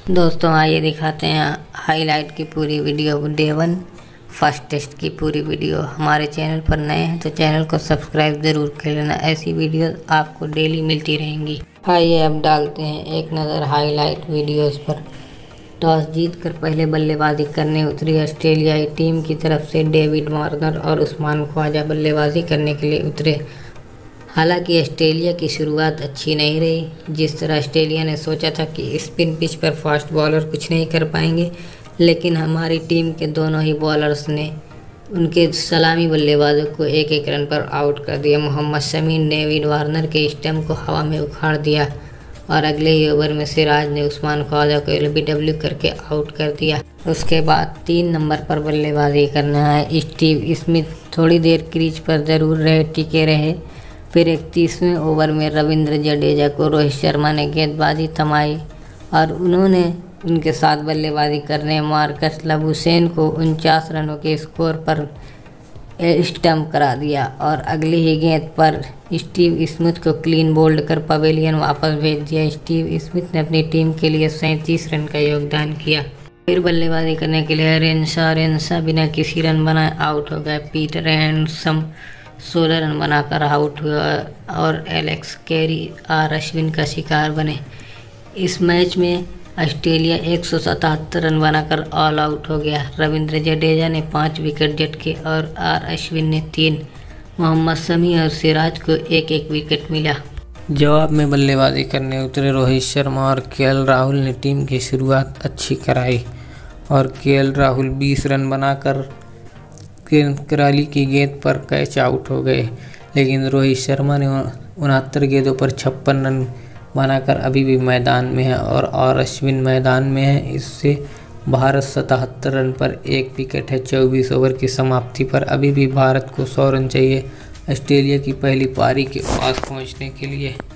दोस्तों आइए दिखाते हैं हाईलाइट की पूरी वीडियो, डे 1 फर्स्ट टेस्ट की पूरी वीडियो। हमारे चैनल पर नए हैं तो चैनल को सब्सक्राइब ज़रूर कर लेना, ऐसी वीडियो आपको डेली मिलती रहेंगी। आइए अब डालते हैं एक नज़र हाईलाइट वीडियोस पर। टॉस जीतकर पहले बल्लेबाजी करने उतरी ऑस्ट्रेलियाई टीम की तरफ से डेविड वार्नर और उस्मान ख्वाजा बल्लेबाजी करने के लिए उतरे। हालांकि ऑस्ट्रेलिया की शुरुआत अच्छी नहीं रही। जिस तरह ऑस्ट्रेलिया ने सोचा था कि स्पिन पिच पर फास्ट बॉलर कुछ नहीं कर पाएंगे, लेकिन हमारी टीम के दोनों ही बॉलर्स ने उनके सलामी बल्लेबाजों को एक एक रन पर आउट कर दिया। मोहम्मद शमी ने डेविड वार्नर के स्टंप को हवा में उखाड़ दिया और अगले ही ओवर में सिराज ने उस्मान ख्वाजा को LBW करके आउट कर दिया। उसके बाद 3 नंबर पर बल्लेबाजी करना है। स्टीव स्मिथ थोड़ी देर क्रीज पर ज़रूर टिके रहे। फिर 31वें ओवर में रविंद्र जडेजा को रोहित शर्मा ने गेंदबाजी थमाई और उन्होंने उनके साथ बल्लेबाजी करने मार्कस लबुशेन को 49 रनों के स्कोर पर स्टंप करा दिया और अगली ही गेंद पर स्टीव स्मिथ को क्लीन बोल्ड कर पवेलियन वापस भेज दिया। स्टीव स्मिथ ने अपनी टीम के लिए 37 रन का योगदान किया। फिर बल्लेबाजी करने के लिए रेनशा बिना किसी रन बनाए आउट हो गए। पीटर हैंडसम 16 रन बनाकर आउट हुआ और एलेक्स कैरी और अश्विन का शिकार बने। इस मैच में ऑस्ट्रेलिया 177 रन बनाकर ऑल आउट हो गया। रविंद्र जडेजा ने 5 विकेट झटके और अश्विन ने 3। मोहम्मद शमी और सिराज को एक एक विकेट मिला। जवाब में बल्लेबाजी करने उतरे रोहित शर्मा और केएल राहुल ने टीम की शुरुआत अच्छी कराई और केएल राहुल 20 रन बनाकर कराली की गेंद पर कैच आउट हो गए, लेकिन रोहित शर्मा ने 69 गेंदों पर 56 रन बनाकर अभी भी मैदान में है और अश्विन मैदान में है। इससे भारत 77 रन पर 1 विकेट है। 24 ओवर की समाप्ति पर अभी भी भारत को 100 रन चाहिए ऑस्ट्रेलिया की पहली पारी के पास पहुंचने के लिए।